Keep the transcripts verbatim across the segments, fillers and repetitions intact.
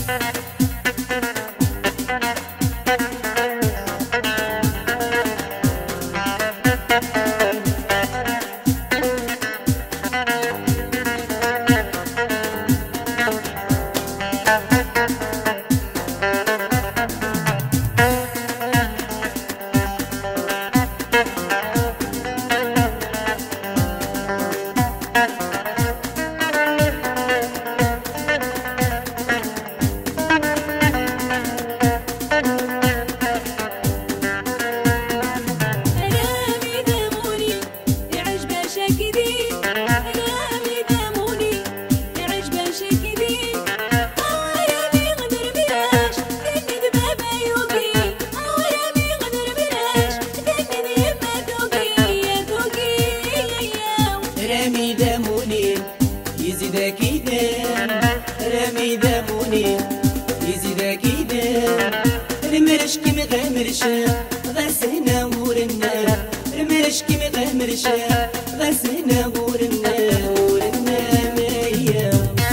رامي دموني يزيدك يدام، رامي دموني يزيدك يدام، رمرش كي مغمرش غسنا ورنا، رمرش كي مغمرش غسنا ورنا ورنا ميا.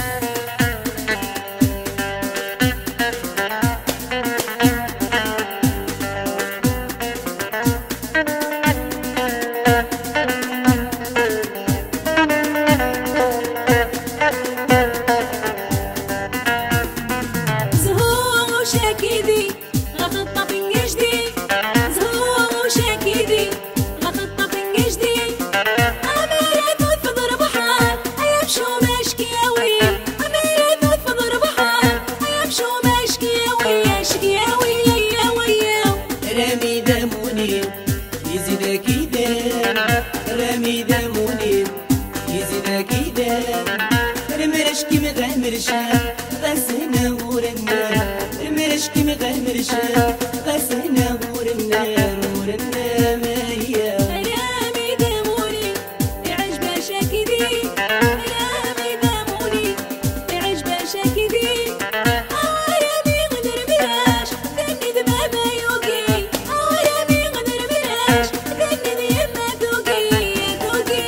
شاكيدي غخطة بنجدي، زهور شاكيدي غخطة بنجدي، أميرة تفضل بحر أيمشو مشكياوي، أميرة تفضل بحر أيمشو مشكياوي شكياوي يا ويا. رامي دموني يزيدك يدام، رامي دموني يزيدك يدام، رمرش كي مغمرش غسنا ورنا، رمرش كي مغمرش غسنا ورنا ورنا ميا. رامي دموني يعجبه شاكدي، رامي دموني يعجبه شاكدي، رامي غدر بلاش ذني دماغه يوقي، رامي غدر بلاش ذني يما توقي توقي.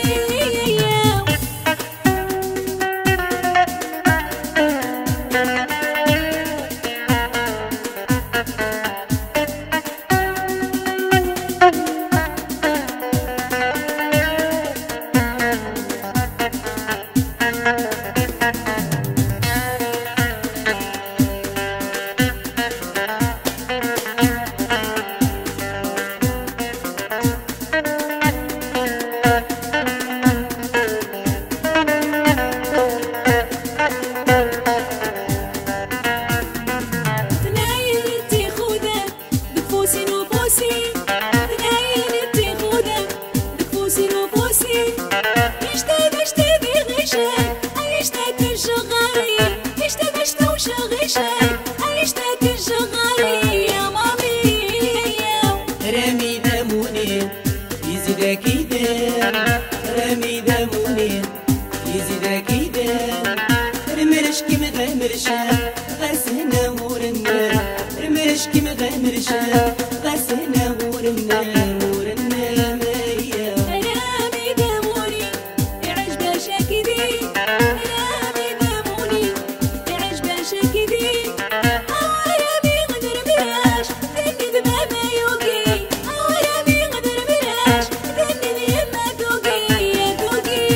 رامي دموني يزيدك يدام، رامي دموني يزيدك يدام، رمرش كي مغمرش غسنا ورنا، رمرش كي مغمرش غسنا ورنا ورنا ميا. رامي دموني يعجبه شاكدي، رامي دموني يعجبه شاكدي، رامي غدر بلاش ذني دماغه يوقي، رامي غدر بلاش ذني يما توقي توقي.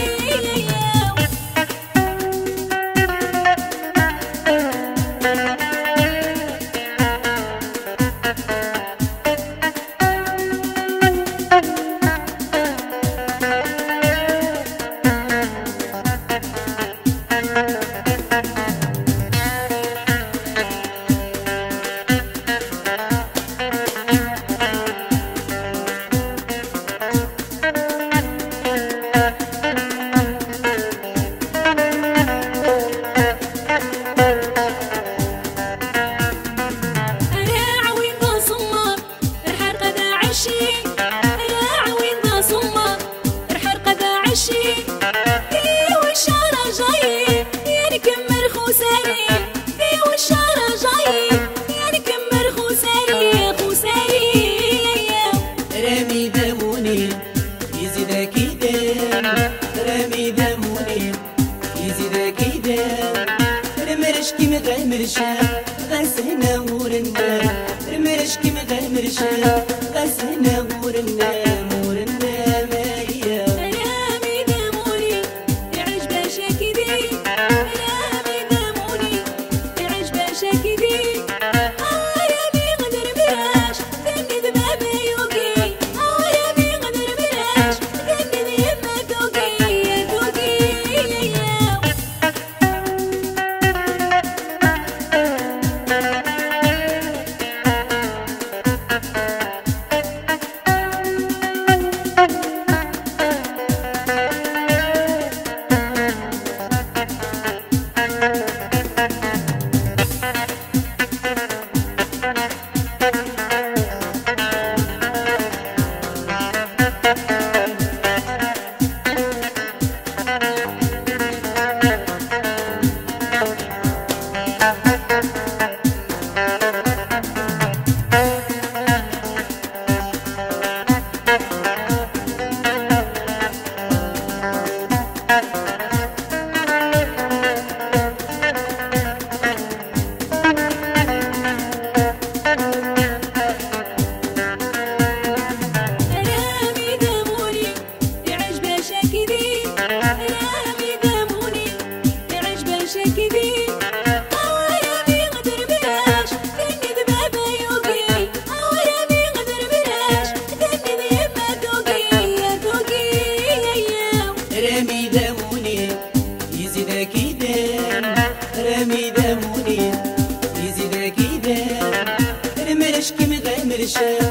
رامي دموني يزيدك يدام، رامي دموني يزيدك يدام، رمرش كي مغمرشة غسنا ورنا رمرشكي مغمرشة غسنا ورنا ورنا مايا رامي دموني يعجب شكدي رامي دموني يعجب شكدي رامي غدر براش دني دبابي يوقي رامي غدر براش دني يما توقي توقي رامي دموني يعجب شكدي رامي دموني يعجب شكدي رامي غدر براش دني دبابة يوقي رامي غدر براش دني يما توقي توقي رامي دموني يزيدك يدام رامي دموني يزيدك يدام رمرشكي مغمرشة